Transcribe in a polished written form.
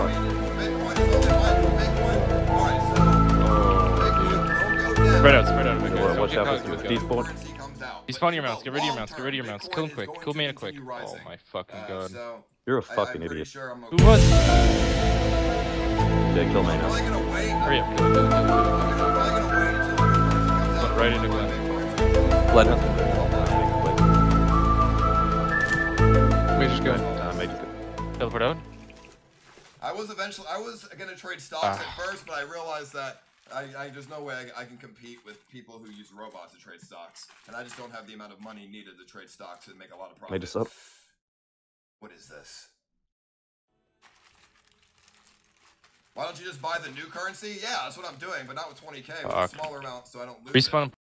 stop. Spread out, spread out. Watch out for some despawn. Despawn your mounts, get rid of your mounts, get rid of your mounts. Kill him quick, kill Mana quick. Oh my fucking god. You're a fucking idiot. Who was? Yeah, kill Mana. Hurry up, kill it. Right into Glen. Let him. Major's good. Major's good. Teleport out. I was gonna trade stocks at first, but I realized that there's no way I can compete with people who use robots to trade stocks, and I just don't have the amount of money needed to trade stocks and make a lot of profit. Major's up. What is this? Why don't you just buy the new currency? Yeah, that's what I'm doing, but not with 20k, with a smaller amount, so I don't lose. Respawn.